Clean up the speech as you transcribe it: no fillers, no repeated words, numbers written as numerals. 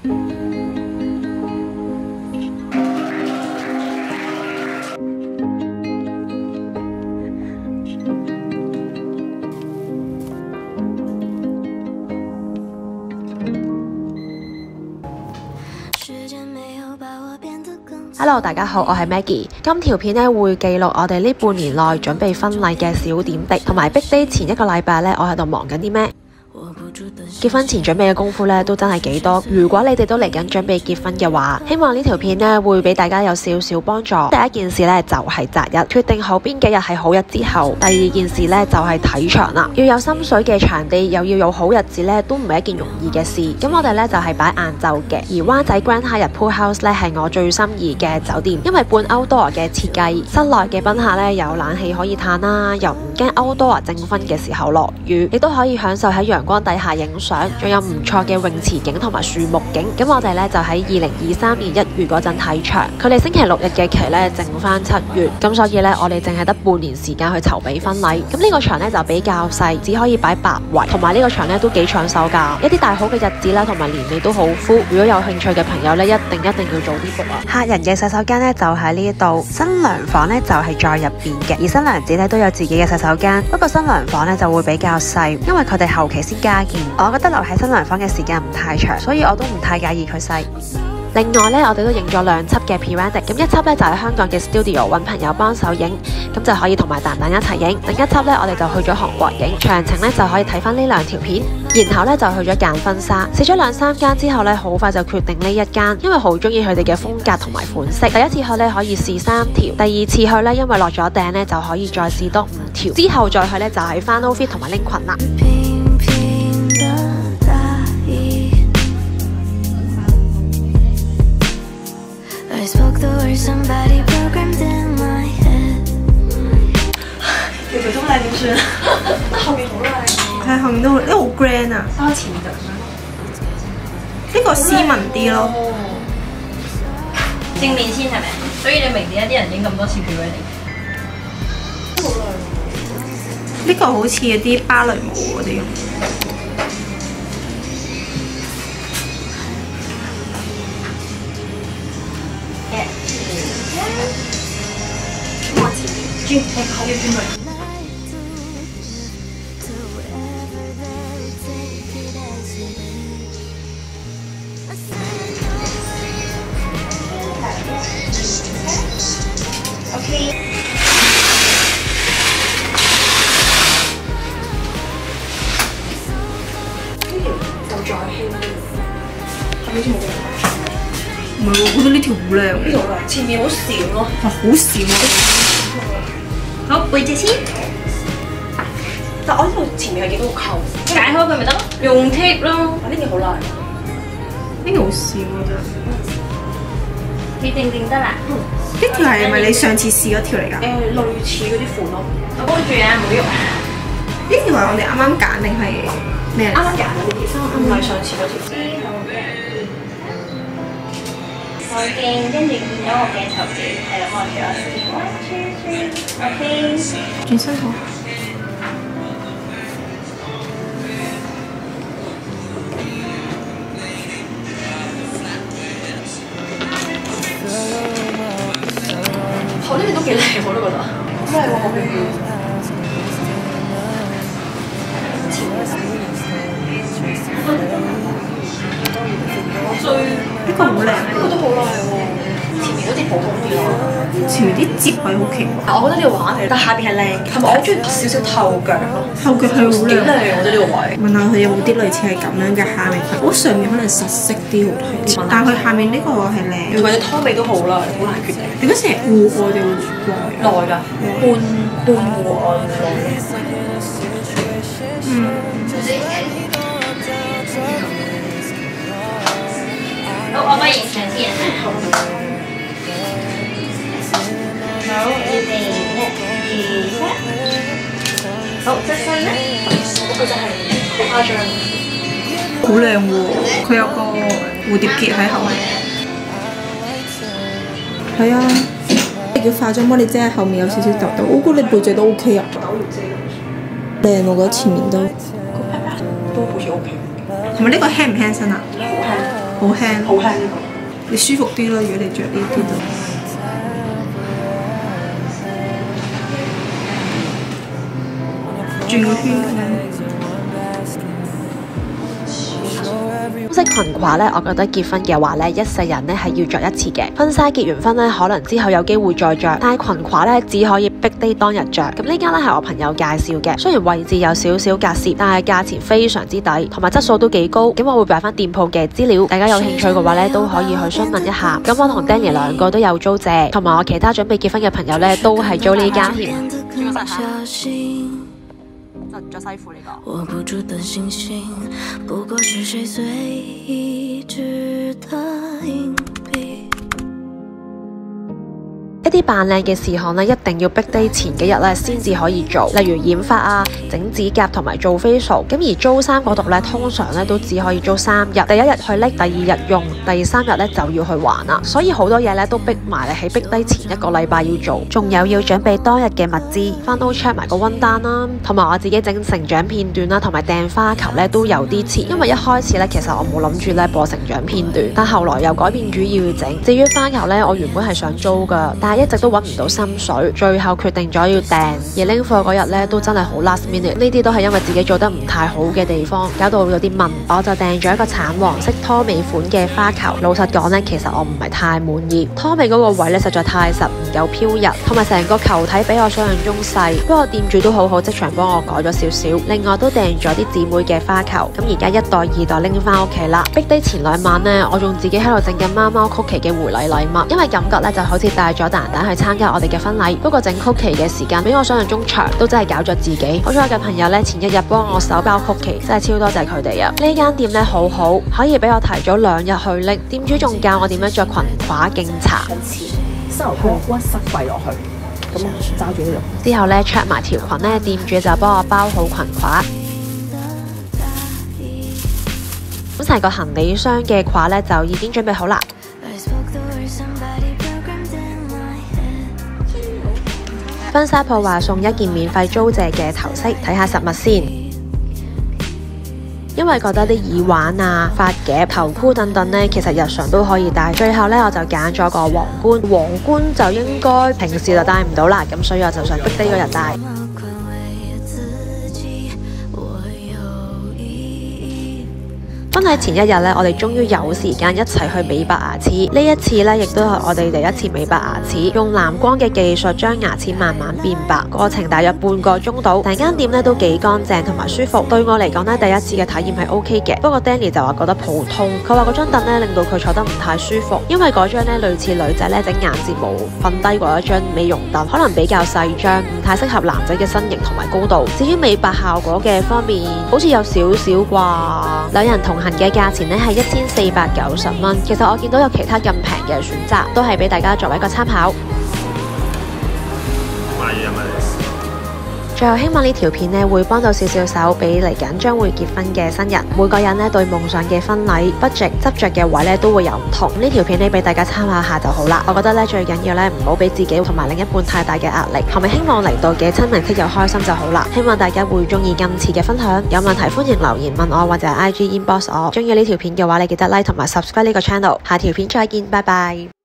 Hello， 大家好，我係 Maggie。今條片咧會記錄我哋呢半年內準備婚禮嘅小點滴，同埋 Big Day 前一個禮拜咧，我喺度忙緊啲咩？結婚前準備嘅功夫咧都真係幾多。如果你哋都嚟緊準備結婚嘅話，希望呢條片咧會俾大家有少少幫助。第一件事咧就係擇日，決定好邊幾日係好日之後，第二件事咧就係睇場啦。要有心水嘅場地，又要有好日子咧，都唔係一件容易嘅事。咁我哋咧就係擺晏晝嘅，而灣仔 Grand Hyatt Pool House 咧係我最心儀嘅酒店，因為半 outdoor 嘅設計，室內嘅賓客咧有冷氣可以嘆啦，又唔驚 outdoor 證婚嘅時候落雨，亦都可以享受喺陽光底下影相。仲有唔錯嘅泳池景同埋樹木景，咁我哋咧就喺2023年1月嗰陣睇場，佢哋星期六日嘅期咧剩翻7月，咁所以咧我哋淨係得半年時間去籌備婚禮。咁呢個場咧就比較細，只可以擺8位，同埋呢個場咧都幾搶手㗎，一啲大好嘅日子啦，同埋年尾都好 full。如果有興趣嘅朋友咧，一定要早啲 book 啊！客人嘅洗手間咧就喺呢度，新娘房咧就係在入邊嘅，而新娘子咧都有自己嘅洗手間，不過新娘房咧就會比較細，因為佢哋後期先加建。我覺得留喺新娘房嘅時間唔太長，所以我都唔太介意佢細。另外咧，我哋都影咗2輯嘅 pre-wedding， 咁一輯咧就喺香港嘅 studio 揾朋友幫手影，咁就可以同埋蛋蛋一齊影。另一輯咧，我哋就去咗韓國影，詳情咧就可以睇翻呢2條片。然後咧就去咗揀婚紗，試咗2-3間之後咧，好快就決定呢一間，因為好中意佢哋嘅風格同埋款式。第一次去咧可以試3條，第二次去咧因為落咗訂咧就可以再試多5條，之後再去咧就係 final fit 同埋拎裙啦。 條條都靚點算？後面好靚，係後面都好，呢個好 grand 啊！多前面就呢個斯文啲咯。 正面先係咪？所以你明點解啲人影咁多次 pre-wedding？ 好靚。呢個好似嗰啲芭蕾舞嗰啲。轉，好要轉佢。OK。呢條就再輕啲，呢條唔係喎，我覺得呢條好靚。呢條好靚，前面好閃咯。哇，好閃啊！ 好，背脊先。 但我呢度前面係幾多個扣？ 解開佢咪得咯？用 tape 咯。 呢條好靚，呢條好閃啊真係。 你定得啦。 呢條係咪你上次試嗰條嚟㗎？類似嗰啲款咯。 我幫住啊，唔好喐。 呢條係我哋啱啱揀定係咩？啱啱揀嘅呢條，唔係上次嗰條。 我見跟住見咗個鏡頭嘅，係啦，望住我先。1、2、3，OK。 轉身好。我呢邊都幾靚，我都覺得。咩喎？後邊。前面呢個好靚，呢個都好靚喎。前面嗰啲普通啲咯，前面啲接位好奇怪。我覺得呢個畫係，但下邊係靚嘅。係咪我中意少少透腳咯？透腳係好靚，我覺得呢個位。問下佢有冇啲類似係咁樣嘅下面，我上面可能實色啲好睇，但係佢下面呢個係靚。同埋隻湯味都好啦，好難決定。你嗰時係戶外定內㗎？半戶外。 好，我幫你影相先。好，預備1、2、3。好，側身啦。嗰個真係好誇張。 好靚喎！佢有個蝴蝶結喺後面。係啊，你叫化妝幫你遮喺後面有少少痘痘，我估你背脊都 OK 啊。靚，我覺得前面都。都好似 OK。同埋呢個輕唔輕身啊？好好輕， 好輕呢個。 你舒服啲咯，如果你着呢啲就。轉個圈咁樣。 色裙褂咧，我覺得結婚嘅話咧，一世人咧係要着一次嘅。婚紗結完婚咧，可能之後有機會再着，但係裙褂咧只可以big day當日着。咁呢間咧係我朋友介紹嘅，雖然位置有少少隔涉，但係價錢非常之抵，同埋質素都幾高。咁我會擺翻店鋪嘅資料，大家有興趣嘅話咧都可以去詢問一下。咁我同 Danny 兩個都有租借，同埋我其他準備結婚嘅朋友咧都係租呢間添。轉個身下。着西褲呢個。握不住的星星，不過是誰隨意指的硬幣。一啲扮靚嘅事項咧，一定要big day前幾日咧先至可以做，例如染髮啊、整指甲同埋做 facial。咁而租衫嗰度咧，通常咧都只可以租3日，第一日去拎，第2日用，第3日咧就要去還啦。所以好多嘢咧都逼埋嚟喺big day前1個禮拜要做，仲有要準備當日嘅物資，翻到 check 埋個溫單啦，同埋我自己整成長片段啦，同埋訂花球咧都有啲遲，因為一開始咧其實我冇諗住咧播成長片段，但後來又改變主意要整。至於花球咧，我原本係想租噶，但係一直都揾唔到心水，最後決定咗要訂。而拎貨嗰日咧都真係好 last minute， 呢啲都係因為自己做得唔太好嘅地方，搞到有啲問。我就訂咗一個橙黃色拖尾款嘅花球。老實講呢，其實我唔係太滿意，拖尾嗰個位咧實在太實，唔夠飄逸，同埋成個球體比我想象中細。不過店主都好好，即場幫我改咗少少。另外都訂咗啲姊妹嘅花球，咁而家1袋2袋拎翻屋企啦。big day前2晚呢，我仲自己喺度整緊貓貓曲奇嘅回禮禮物，因為感覺咧就好似帶咗蛋蛋去參加我哋嘅婚禮。不過整曲奇嘅時間比我想象中長，都真係搞咗自己。好彩我嘅朋友咧前1日幫我手包曲奇，真係超多謝佢哋啊！呢間店咧好好，可以俾我提早2日去拎。店主仲教我點樣着裙褂勁搽。 膝頭哥屈膝跪落去，咁揸住呢度。 之後咧 check 埋條裙咧，店主就幫我包好裙褂。咁成個行李箱嘅褂咧就已經準備好啦。婚紗鋪話送1件免費租借嘅頭飾，睇下實物先。因為覺得啲耳環啊、髮夾、頭箍等等呢，其實日常都可以戴。最後呢，我就揀咗個皇冠，皇冠就應該平時就戴唔到啦，咁所以我就想big day嗰日戴。婚禮前1日呢，我哋終於有時間一齊去美白牙齒。呢一次呢，亦都係我哋第一次美白牙齒，用藍光嘅技術將牙齒慢慢變白，過程大約半個鐘度。成間店呢都幾乾淨同埋舒服，對我嚟講呢，第一次嘅體驗係 OK 嘅。不過 Danny 就話覺得普通，佢話嗰張凳呢令到佢坐得唔太舒服，因為嗰張呢類似女仔呢整眼睫毛瞓低嗰一張美容凳，可能比較細張，唔太適合男仔嘅身形同埋高度。至於美白效果嘅方面，好似有少少啩。2人同行嘅價錢呢係1490蚊，其實我見到有其他咁平嘅選擇，都係俾大家作為一個參考。最後希望呢條片呢會幫到少少手，俾嚟緊將會結婚嘅新人。每個人呢對夢想嘅婚禮 budget 執着嘅位呢都會有唔同。呢條片呢俾大家參考下就好啦。我覺得呢最緊要呢唔好俾自己同埋另一半太大嘅壓力，同埋希望嚟到嘅親朋戚友開心就好啦。希望大家會中意今次嘅分享，有問題歡迎留言問我或者 IG inbox 我。中意呢條片嘅話，你記得 like 同埋 subscribe 呢個 channel。下條片再見，拜拜。